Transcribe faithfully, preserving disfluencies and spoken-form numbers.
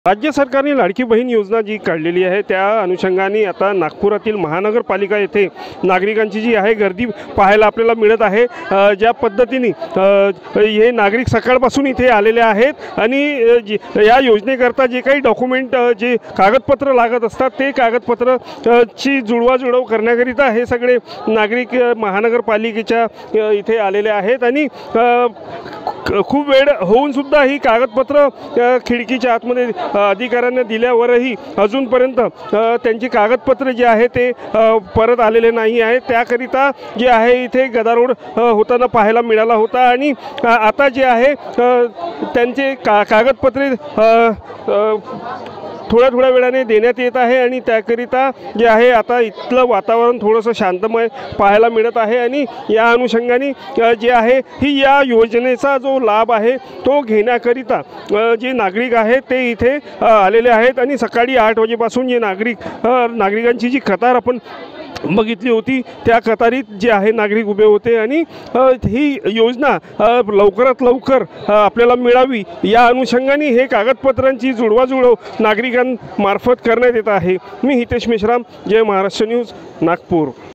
राज्य सरकारने लाडकी बहीण योजना जी काढलेली आहे त्या अनुषंगाने आता नागपुरातील महानगरपालिका येथे नागरिकांची जी आहे गर्दी पाहायला आपल्याला मिळत आहे। ज्या पद्धतीने हे नागरिक सकाळपासून इथे आलेले आहेत आणि या योजनेकरता जे काही डॉक्युमेंट जे कागदपत्र लागत असतात ते कागदपत्र ची जुळवाजुळव करण्याकरिता हे सगळे नागरिक महानगरपालिकेच्या इथे आलेले आहेत आणि खूप वेळ होऊन सुद्धा ही कागदपत्र खिडकीच्या आतमध्ये अधिकाऱ्यांना दिल्यावरही अजूनपर्यंत त्यांची कागदपत्र जे आहे ते परत आलेले नाही आहे। त्याकरिता जे आहे इथे गदारोळ होताना पाहायला मिळाला होता आणि आता जे आहे त्यांचे का कागदपत्रे थोड्या थोड्या वेळाने देण्यात येत आहे आणि त्याकरिता जे आहे आता इथलं वातावरण थोडंसं शांतमय पाहायला मिळत आहे आणि या अनुषंगाने जे आहे ही या योजनेचा जो लाभ आहे तो घेण्याकरिता जे नागरिक आहेत ते इथे आलेले आहेत आणि सकाळी आठ वाजेपासून जे नागरिक नागरिकांची जी कतार आपण बघितली होती त्या कतारीत जे आहे नागरिक उभे होते आणि ही योजना लवकरात लवकर आपल्याला मिळावी या अनुषंगाने हे कागदपत्रांची जुळवाजुळव नागरिकांमार्फत करण्यात येत आहे। मी हितेश मेश्राम, जय महाराष्ट्र न्यूज, नागपूर।